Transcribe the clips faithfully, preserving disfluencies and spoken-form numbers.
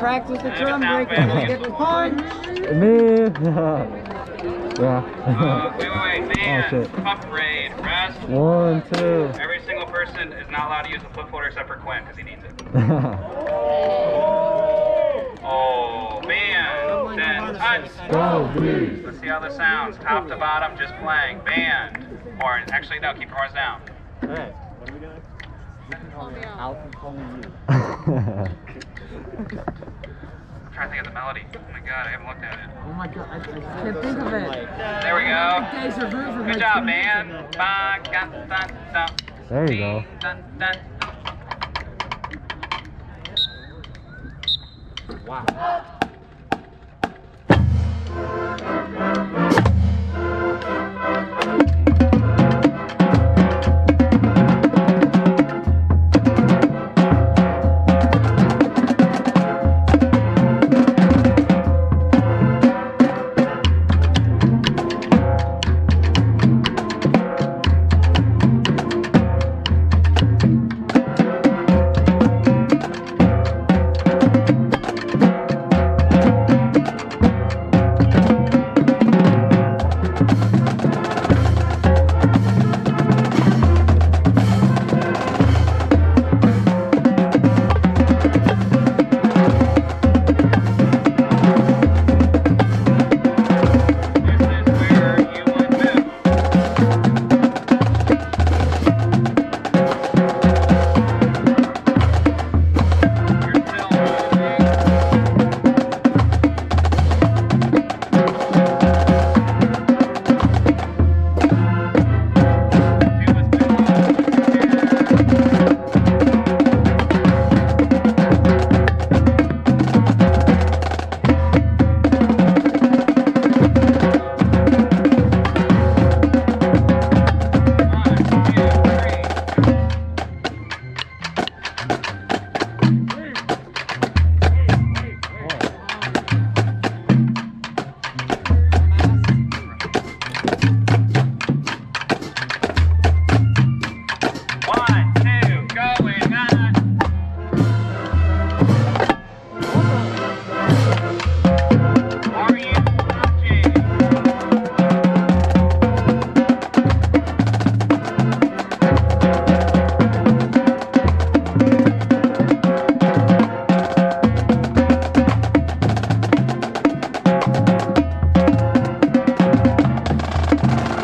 practice the drum break and then get the punch. Me. Yeah. Uh, wait, wait, wait, man. Oh, shit. Puff parade, rest. One, two. Every single person is not allowed to use the flip folder except for Quinn because he needs it. Oh, man. Then touch. Go, please. Let's see how this sounds. Top to bottom, just playing. Band. Or actually, no, keep your horns down. Hey, what are we doing? I'll call me you. I'm trying to think of the melody. Oh my god, I haven't looked at it. Oh my god, I, I can't think of it. There we go. Deja vu from Good like job, two man. years ago. Ba, ga, dun, dun. There you go. Dun, dun. Wow.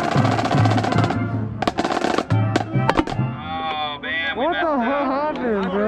What the hell happened, bro?